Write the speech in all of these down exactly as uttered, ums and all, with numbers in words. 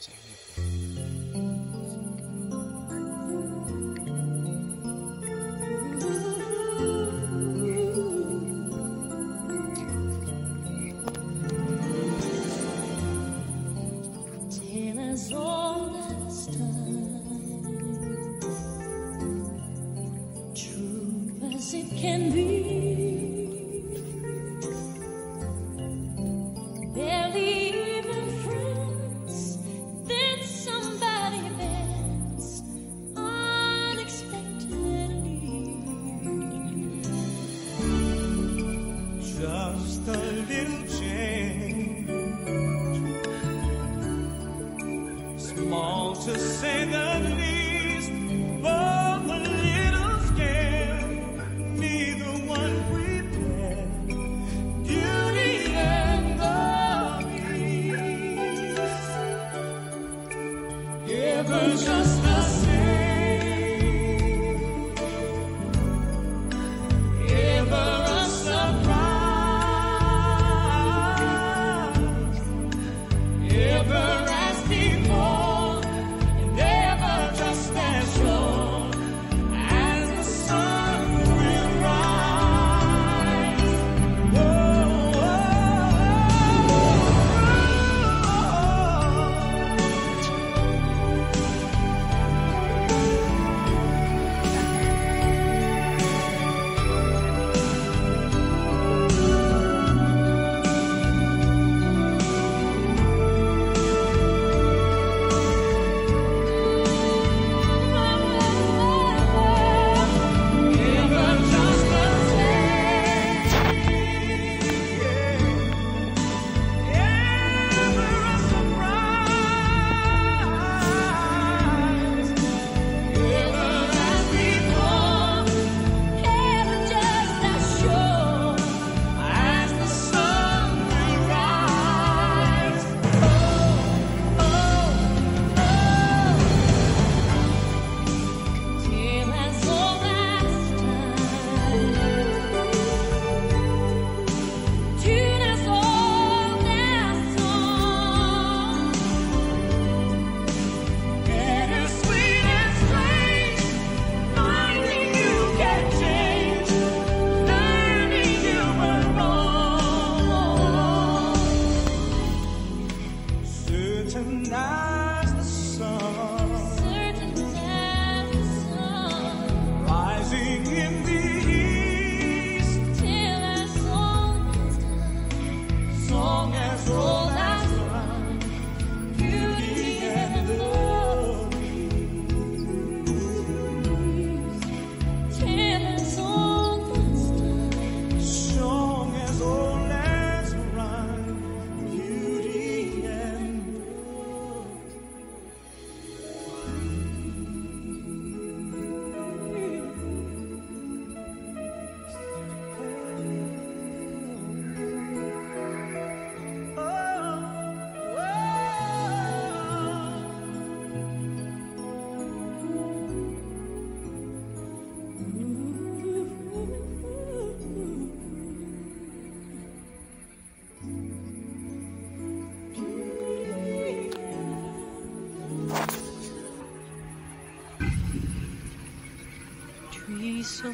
of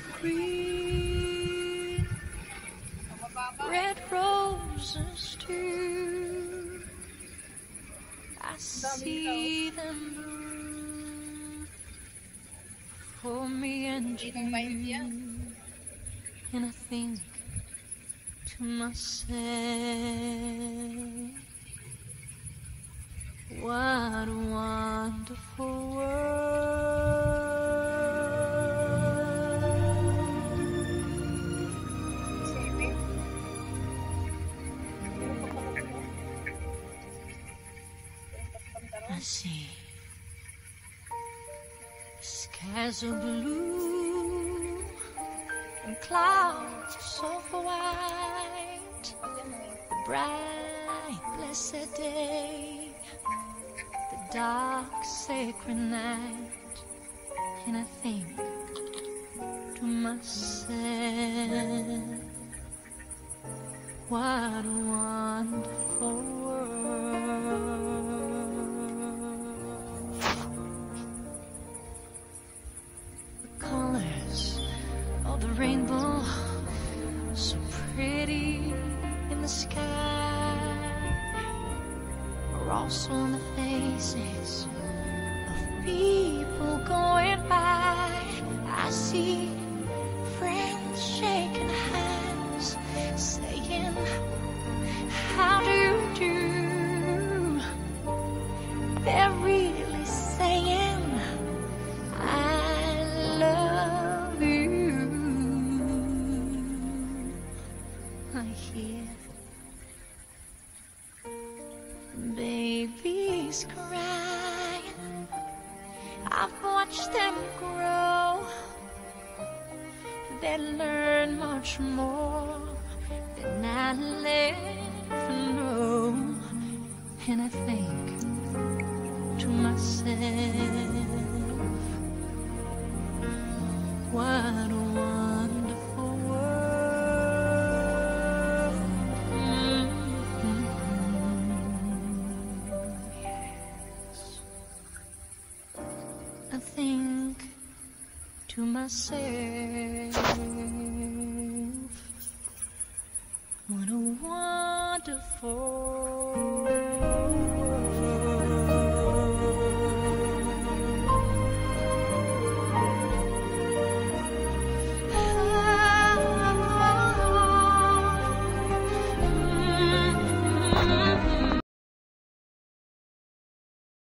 green, red roses too. I see them bloom for me and you, and I think to myself, what a wonderful world. I see skies are blue and clouds so white, the bright blessed day, the dark sacred night, and I think to myself, what a wonderful world. lost on the faces of people going by. I see friends shaking hands, saying, how do you do? They're really saying, I love you. I hear babies crying. I've watched them grow. They learn much more than I'll ever know. And I think to myself, what a wonderful world. Mm-hmm. Yes. I think to myself.